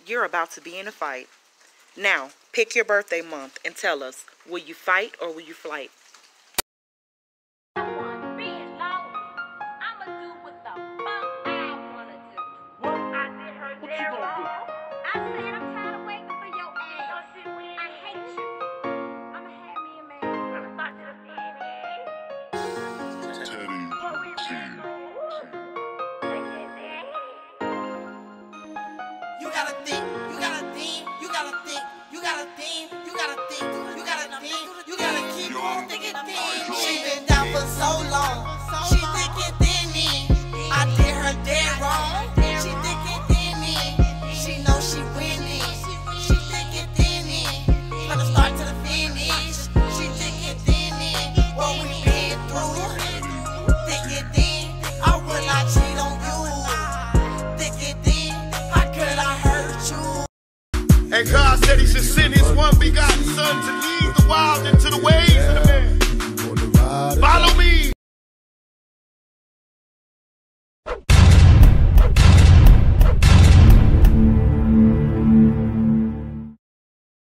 you're about to be in a fight. Now, pick your birthday month and tell us, will you fight or will you flight? She been down for so long. She thinking thin me. I did her dead wrong. She thinking thin me. She know she winning. She thinking thin me. From the start to the finish. She thinking thin me. What we been through. Thinking thin. I would not cheat on you. Thinking thin. How could I hurt you? And God said he should send his one begotten son to lead the wild into the ways of the